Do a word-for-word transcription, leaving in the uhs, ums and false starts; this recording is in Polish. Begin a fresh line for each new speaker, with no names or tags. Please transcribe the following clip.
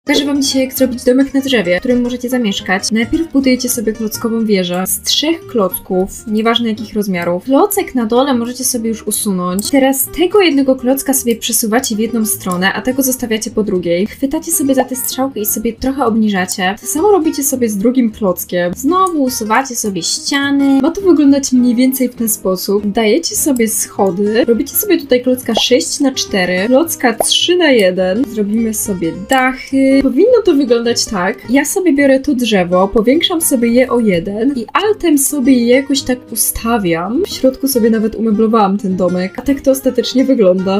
Pokażę wam dzisiaj, jak zrobić domek na drzewie, w którym możecie zamieszkać. Najpierw budujecie sobie klockową wieżę z trzech klocków, nieważne jakich rozmiarów. Klocek na dole możecie sobie już usunąć. Teraz tego jednego klocka sobie przesuwacie w jedną stronę, a tego zostawiacie po drugiej. Chwytacie sobie za tę strzałkę i sobie trochę obniżacie. To samo robicie sobie z drugim klockiem. Znowu usuwacie sobie ściany. Ma to wyglądać mniej więcej w ten sposób. Dajecie sobie schody. Robicie sobie tutaj klocka sześć na cztery, klocka trzy na jeden. Zrobimy sobie dachy. Powinno to wyglądać tak. Ja sobie biorę to drzewo, powiększam sobie je o jeden i altem sobie je jakoś tak ustawiam. W środku sobie nawet umeblowałam ten domek, a tak to ostatecznie wygląda.